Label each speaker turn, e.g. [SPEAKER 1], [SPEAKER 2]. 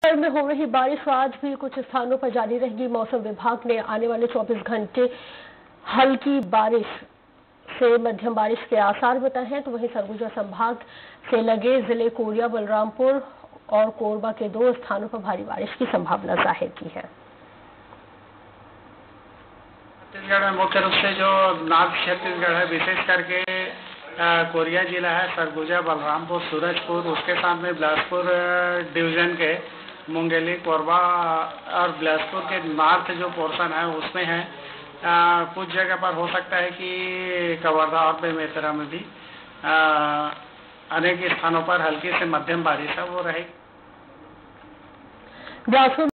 [SPEAKER 1] शहर में हो रही बारिश आज भी कुछ स्थानों पर जारी रहेगी। मौसम विभाग ने आने वाले 24 घंटे हल्की बारिश से मध्यम बारिश के आसार बताए हैं। तो वहीं सरगुजा संभाग से लगे जिले कोरिया, बलरामपुर और कोरबा के 2 स्थानों पर भारी बारिश की संभावना जाहिर की है।
[SPEAKER 2] छत्तीसगढ़ में मुख्य रूप से जो नॉर्थ छत्तीसगढ़ है, विशेष करके कोरिया जिला है, सरगुजा, बलरामपुर, सूरजपुर, उसके साथ में बिलासपुर डिवीजन के मुंगेली, कोरबा और बिलासपुर के नॉर्थ जो पोर्शन है उसमें है। कुछ जगह पर हो सकता है कि कवर्धा और बेमेतरा में भी अनेक स्थानों पर हल्की से मध्यम बारिश है वो रहेगी।